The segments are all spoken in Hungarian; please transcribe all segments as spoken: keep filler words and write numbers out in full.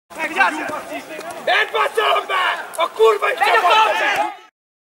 Nem passzolom be! A kurva is csapat!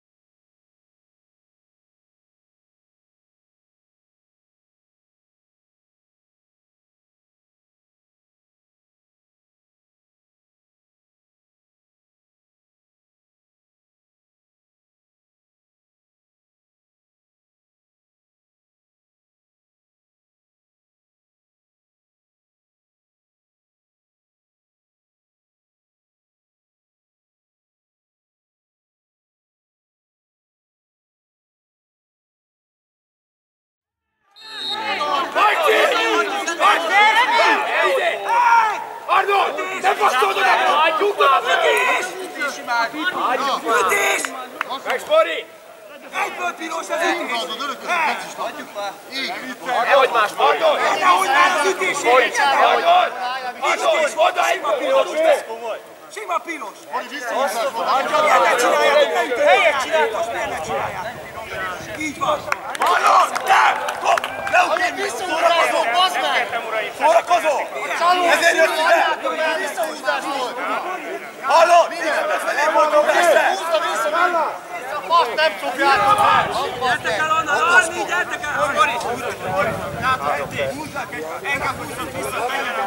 Arnold! Ne passzold oda! Nyugdod a fütés! Fütés! Meg Spori! Egyből piros az ütés! Hagyjuk már! Nehogy más, Arnold! Nehogy más az ütését! Arnold! Arnold! Oda egyből piros! Sima piros! Miért ne csináljátok? Helyet csináltok! Miért ne csináljátok? Így van! Arnold! Nem! Leugérj! Szórakozó! Bazd meg! Szórakozó! Ezért jössz ide! Visszahúzás volt! Hallod? Felé voltunk persze! Húzza vissza! A paszt nem csukjátok el! Gyertek el onnan! Arni, gyertek el! Boris! Játok egy! Húzzák egy! Engem húzzak vissza!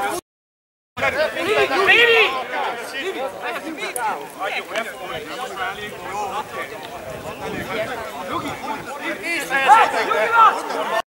Miri! Miri! Adjuk el! Jó! Nyugi!